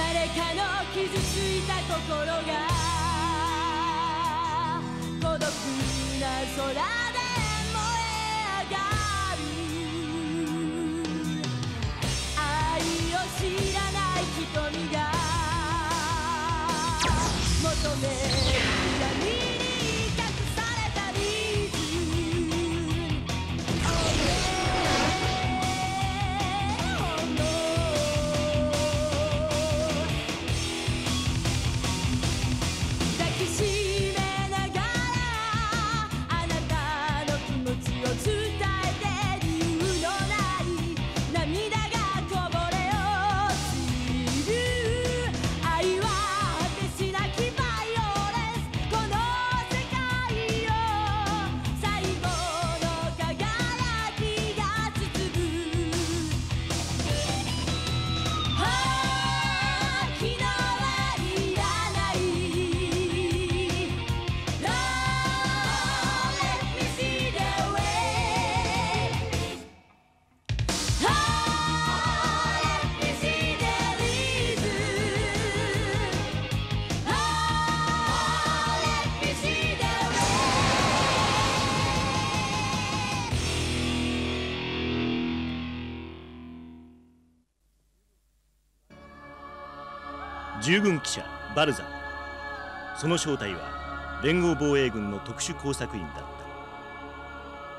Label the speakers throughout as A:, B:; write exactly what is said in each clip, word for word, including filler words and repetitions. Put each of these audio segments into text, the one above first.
A: 誰かの傷ついた心が孤独な空で燃え上がる。愛を知らない瞳が求める闇に隠されたリズム。抱きしめながらあなたの気持ちを伝えて理由のない涙がこぼれ落ちる。愛は果てしなきバイオレンス。この世界を最後の輝きが包む。ああ昨日はいらない。Don't let me see the way. Oh, let me see the reason. Oh, let me see the way.
B: 従軍記者バルザン。その正体は連合防衛軍の特殊工作員だった。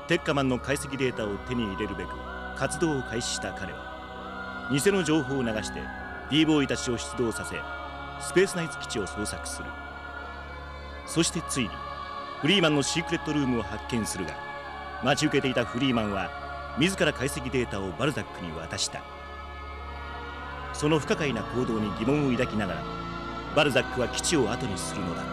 B: テッカマンの解析データを手に入れるべく活動を開始した彼は偽の情報を流して D ボーイたちを出動させスペースナイツ基地を捜索する。そしてついにフリーマンのシークレットルームを発見するが、待ち受けていたフリーマンは自ら解析データをバルザックに渡した。その不可解な行動に疑問を抱きながらバルザックは基地を後にするのだった。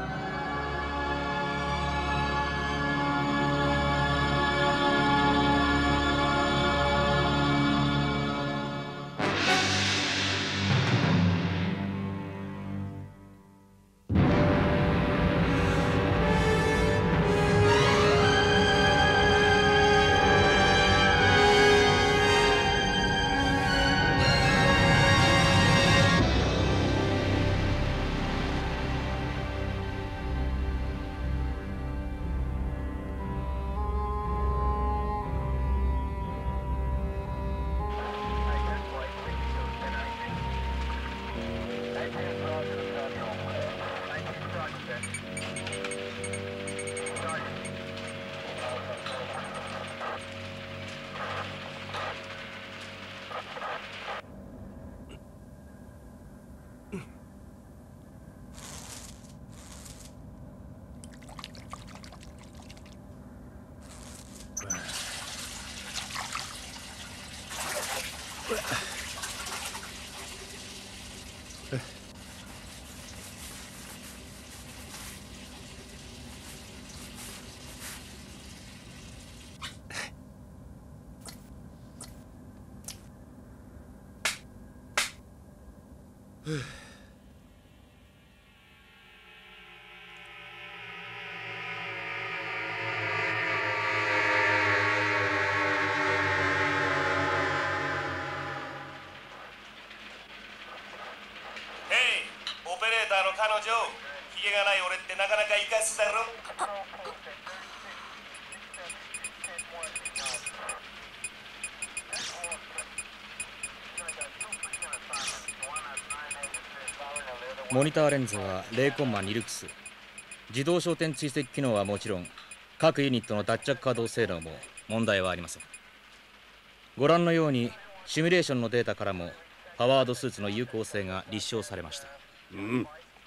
C: オペレーターの彼女、ヒゲがない俺ってなかなかイカすだろ。
D: モニターレンズは ゼロコンマに ルクス。自動焦点追跡機能はもちろん各ユニットの脱着稼働性能も問題はありません。ご覧のようにシミュレーションのデータからもパワードスーツの有効性が立証されました。
C: うん。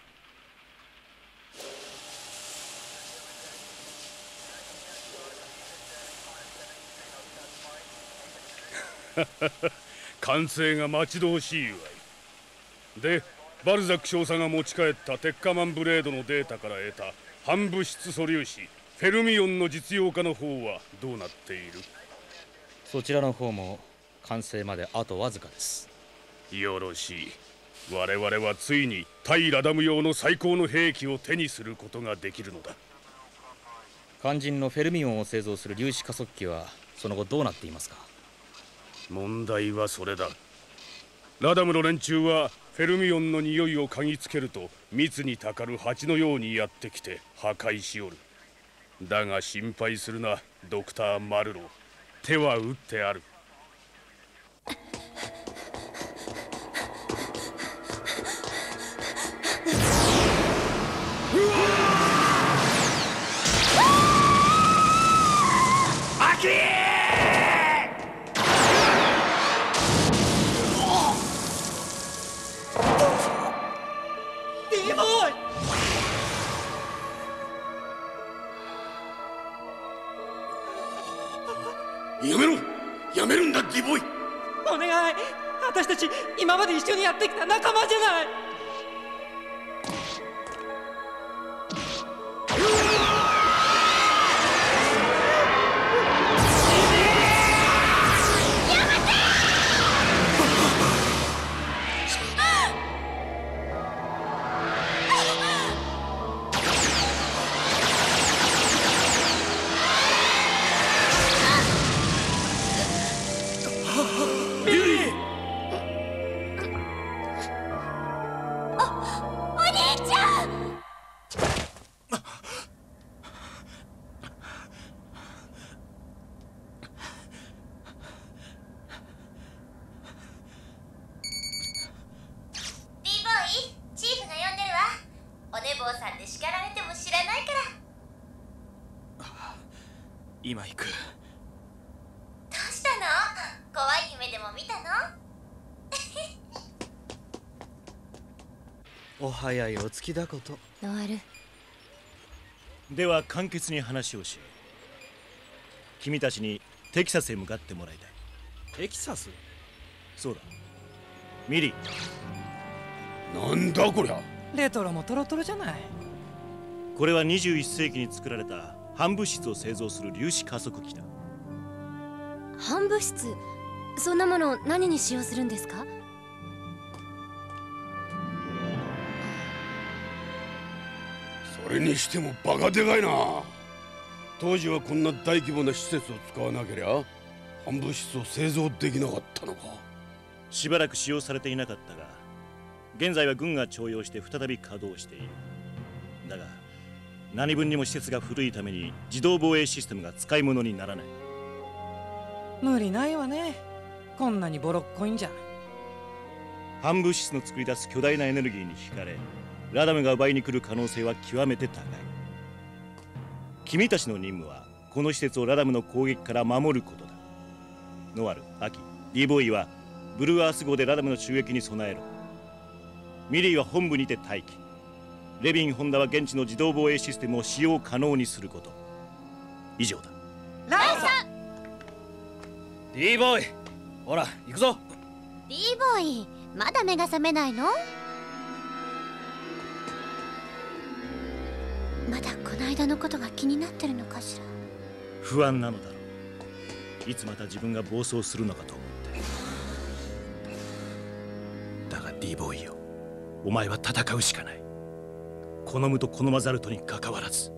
E: 完成が待ち遠しいわい。でバルザック少佐が持ち帰ったテッカマンブレードのデータから得た反物質素粒子フェルミオンの実用化の方はどうなっている？
D: そちらの方も完成まであとわずかです。
E: よろしい。我々はついに対ラダム用の最高の兵器を手にすることができるのだ。
D: 肝心のフェルミオンを製造する粒子加速器はその後どうなっていますか？
E: 問題はそれだ。 ラダムの連中はフェルミオンの匂いを嗅ぎつけると密にたかる蜂のようにやってきて破壊しおる。だが心配するな、ドクター・マルロー。手は打ってある。
C: アキー！
E: やめろ！やめるんだ、ディボーイ！
F: お願い！私たち今まで一緒にやってきた仲間じゃない！
G: 今行く。
H: どうしたの？怖い夢でも見たの？
G: お早いお着きだこと。
A: ノアル。
B: では簡潔に話をしよう。君たちにテキサスへ向かってもらいたい。
G: テキサス？
B: そうだ。ミリ
E: ー。なんだこりゃ。
F: レトロもトロトロじゃない。
B: これはにじゅういっせいきに作られた反物質を製造する粒子加速器だ。
A: 反物質？そんなもの何に使用するんですか？
E: それにしてもバカでかいな。当時はこんな大規模な施設を使わなけりゃ反物質を製造できなかったのか。
B: しばらく使用されていなかったが、現在は軍が徴用して再び稼働している。だが何分にも施設が古いために自動防衛システムが使い物にならない。
F: 無理ないわね、こんなにボロっこいんじゃ。
B: 反物質の作り出す巨大なエネルギーに惹かれ、ラダムが奪いに来る可能性は極めて高い。君たちの任務はこの施設をラダムの攻撃から守ることだ。ノアル、アキ、ディーボーイはブルーアース号でラダムの襲撃に備えろ。ミリーは本部にて待機。レビン・ホンダは現地の自動防衛システムを使用可能にすること。以上だ。
F: ライさん。
G: D ボーイ、ほら行くぞ。
H: D ボーイ、まだ目が覚めないの？まだこの間のことが気になってるのかしら。
B: 不安なのだろう。いつまた自分が暴走するのかと思って。だが D ボーイよ、お前は戦うしかない。好むと好まざるとにかかわらず。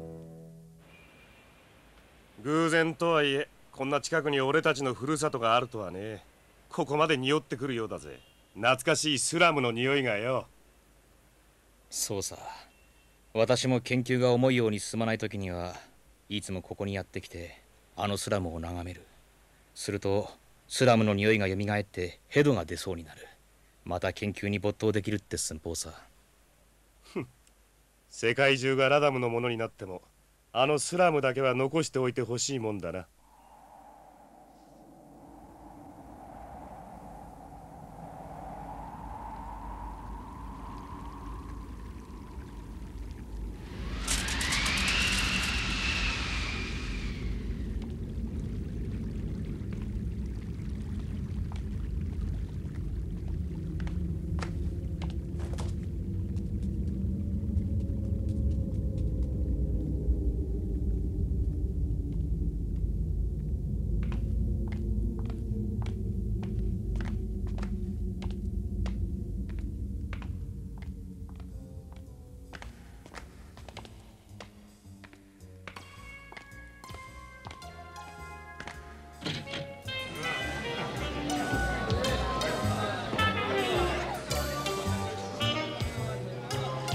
C: 偶然とはいえこんな近くに俺たちのふるさとがあるとはね。ここまで匂ってくるようだぜ。懐かしいスラムの匂いがよ。
D: そうさ、私も研究が思うように進まない時にはいつもここにやってきてあのスラムを眺める。するとスラムの匂いがよみがえってヘドが出そうになる。また研究に没頭できるって寸法さ。
C: 世界中がラダムのものになってもあのスラムだけは残しておいてほしいもんだな。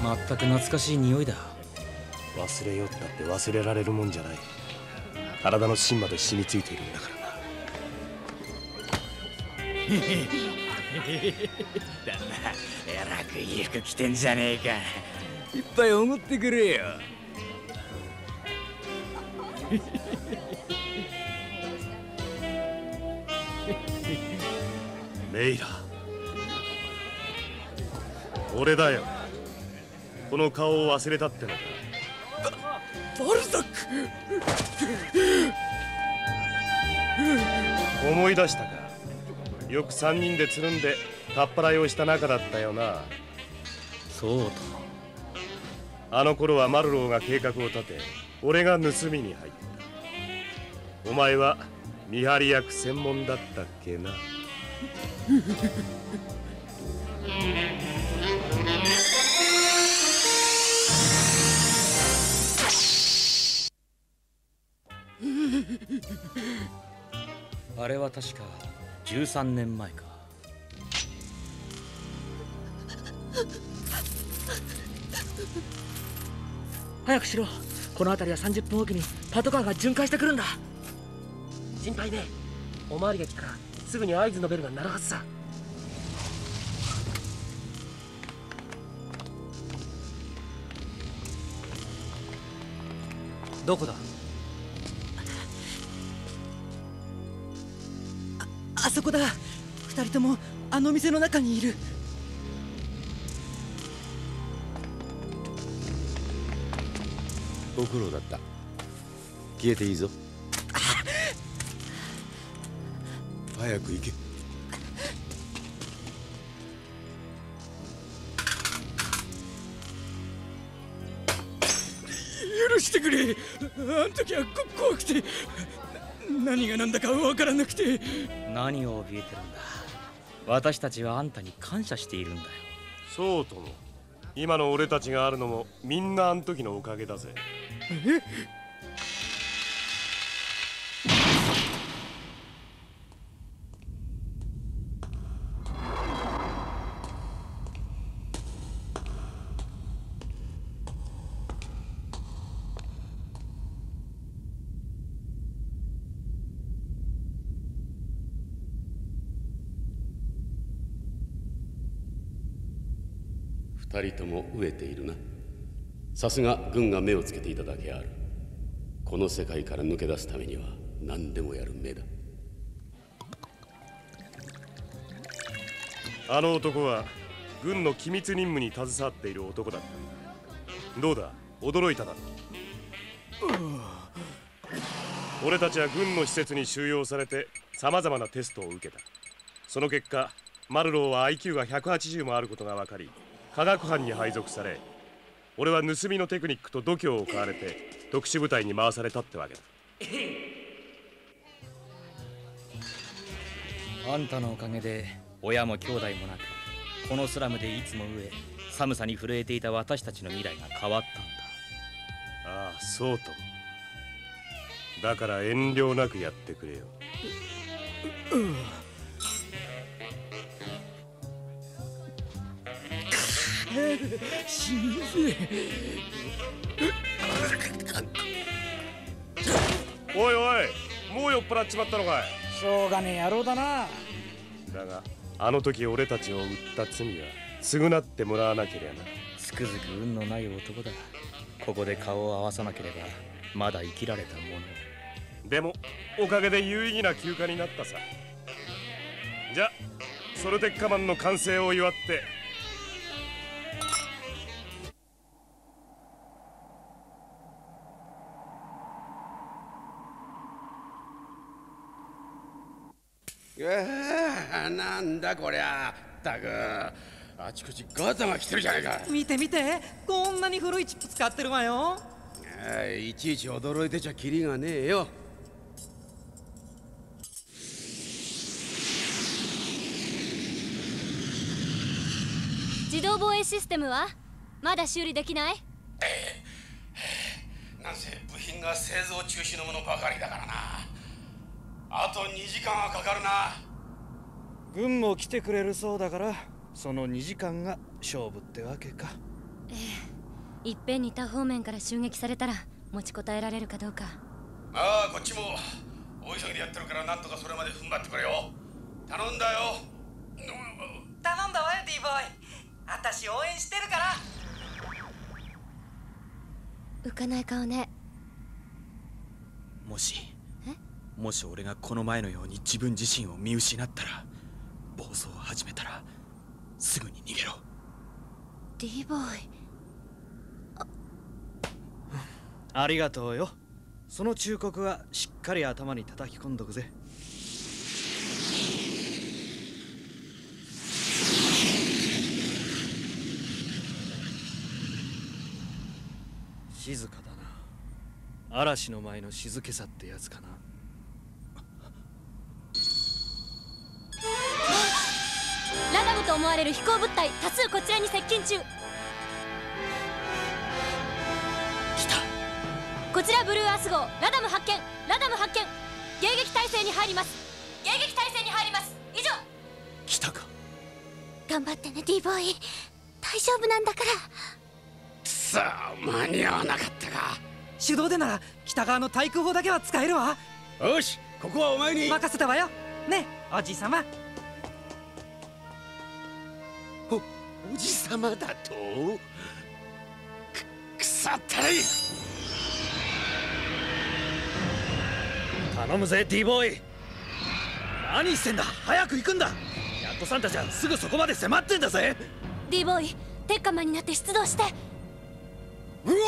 D: 全く懐かしい匂いだ。
C: 忘れよったって忘れられるもんじゃない。体の芯まで染みついているんだからな。
I: 旦那、えらくいい服着てんじゃねえか。いっぱいおごってくれよ。
C: メイラ、俺だよ。この顔を忘れたってのか。
I: バルザック。
C: 思い出したか。よく三人でつるんでかっぱらいをした仲だったよな。
D: そうとも。
C: あの頃はマルローが計画を立て、俺が盗みに入った。お前は見張り役専門だったっけな。
D: あれは確かじゅうさんねんまえか。
F: 早くしろ。この辺りはさんじゅっぷんおきにパトカーが巡回してくるんだ。
J: 心配ね。おまわりが来たらすぐに合図のベルが鳴るはずさ。
F: どこだ？あ、あそこだ。二人ともあの店の中にいる。
K: ご苦労だった。消えていいぞ。早く行け。
I: 許してくれ。あん時はこ怖くて何が何だか分からなくて。
D: 何を怯えてるんだ。私たちはあんたに感謝しているんだよ。
C: そうとも。今の俺たちがあるのもみんなあん時のおかげだぜ。
I: え？
K: 二人とも飢えているな。さすが軍が目をつけていただけある。この世界から抜け出すためには何でもやる目だ。
C: あの男は軍の機密任務に携わっている男だった。どうだ、驚いただろう。俺たちは軍の施設に収容されてさまざまなテストを受けた。その結果マルローは アイキュー がひゃくはちじゅうもあることが分かり、科学班に配属され、俺は盗みのテクニックと度胸を買われて特殊部隊に回されたってわけだ。
D: あんたのおかげで親も兄弟もなく、このスラムでいつも飢え寒さに震えていた私たちの未来が変わったんだ。
C: ああ、そうとも。だから遠慮なくやってくれよ。
I: うう死ぬぜ。
C: おいおい、もう酔っ払っちまったのかい。
F: しょうがねえ野郎だな。
C: だがあの時俺たちを売った罪は償ってもらわなければな。
D: つくづく運のない男だ。ここで顔を合わさなければまだ生きられたもの。
C: でもおかげで有意義な休暇になったさ。じゃソルテッカマンの完成を祝って。
K: ああ、なんだこりゃ。ったくあちこちガタが来てるじゃないか。
F: 見て見て、こんなに古いチップ使ってるわよ。
K: ああ、いちいち驚いてちゃキリがねえよ。
H: 自動防衛システムはまだ修理できない？
K: なんせ部品が製造中止のものばかりだからな。あとにじかんはかかるな。
L: 軍も来てくれるそうだから、そのにじかんが勝負ってわけか。
H: えいっぺんに多方面から襲撃されたら持ちこたえられるかどうか。
K: ああ、こっちも大急ぎでやってるから、なんとかそれまで踏ん張ってくれよ。頼んだよ。
F: 頼んだわよ D ボーイ。あたし応援してるから。
H: 浮かない顔ね。
I: もしもし俺がこの前のように自分自身を見失ったら、暴走を始めたらすぐに逃げろ。
H: D ボーイ、
G: ありがとうよ。その忠告はしっかり頭に叩き込んどくぜ。静かだな。嵐の前の静けさってやつかな。
H: ラダムと思われる飛行物体多数こちらに接近中。
I: 来た。
H: こちらブルーアース号、ラダム発見。ラダム発見。迎撃態勢に入ります。迎撃態勢に入ります。以上。
I: 来たか。
H: 頑張ってね D ボーイ、大丈夫なんだから。
K: さあ、間に合わなかったか。
F: 手動でなら北側の対空砲だけは使えるわ。
K: よし、ここはお前に
F: 任せたわよ。ねえおじさま。
K: おおじさまだと。く腐ったり。
G: 頼むぜ D ボーイ。何してんだ、早く行くんだ。やっとさんたちはすぐそこまで迫ってんだぜ。
H: D ボーイ、鉄火マンになって出動して。
K: うわ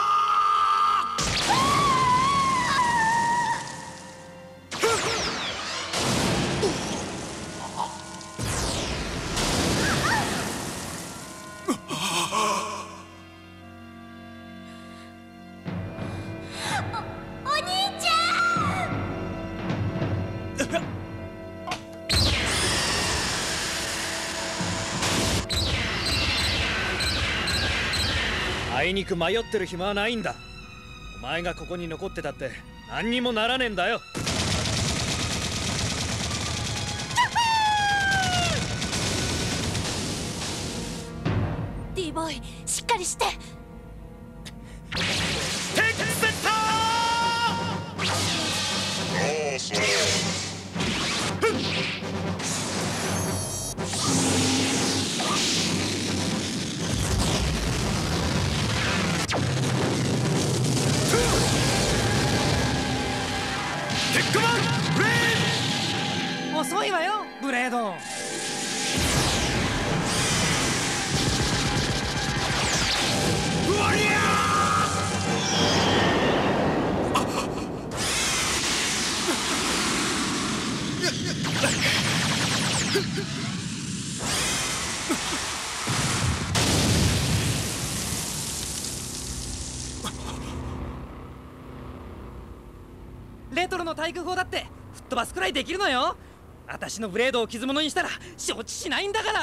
H: お兄ちゃん。
G: あいにく迷ってる暇はないんだ。お前がここに残ってたって何にもならねえんだよ。
H: D ボーイ、しっかりして。
F: 遅いわよブレード。レトロの対空砲だって吹っ飛ばすくらいできるのよ。私のブレードを傷物にしたら承知しないんだから。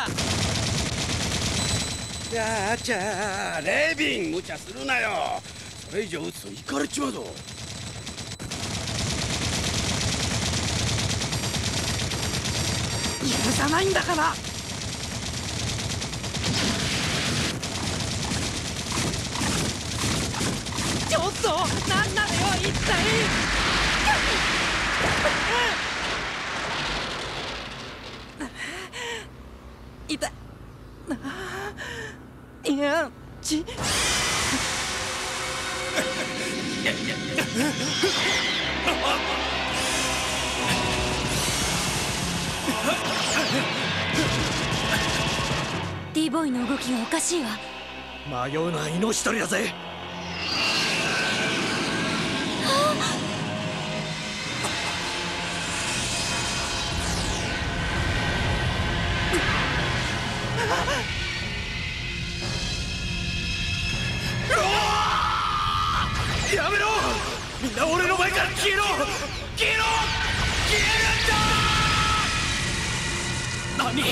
K: じゃあじゃあレビン、無茶するなよ。それ以上撃つとイカれちまうぞ。
F: 許さないんだから。ちょっとなんなのよ一体。痛い。いやち
H: D ボーイの動きがおかしいわ。
G: 迷うな、命取りだぜ。やめろ、みんな俺の前から消えろ、消えろ、消えるんだ。何。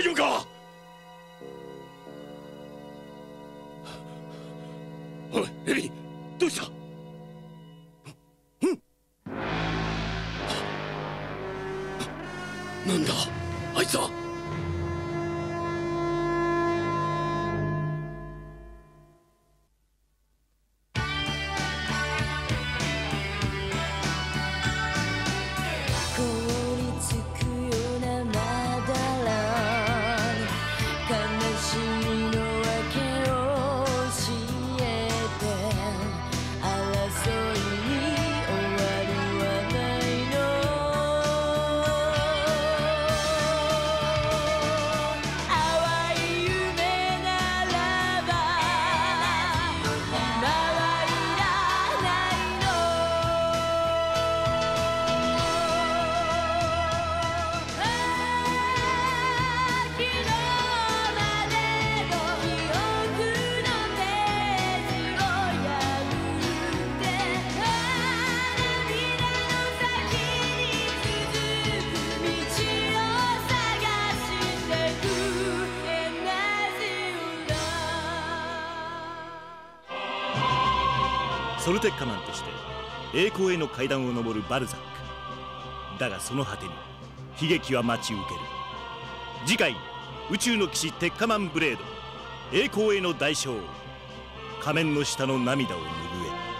C: 大丈夫か？おいレビン、どうした？なんだあいつは。
A: 凍りつくようなまだらに悲しみの訳を教えて、争いに終わりはないの。淡い夢ならば今はいらない昨日までの記憶のページを破って涙の先に続く道を探してくエナジオだ。
B: ソルテッカマンとして栄光への階段を上るバルザック。だがその果てに悲劇は待ち受ける。次回宇宙の騎士テッカマンブレード、栄光への代償、仮面の下の涙を拭え。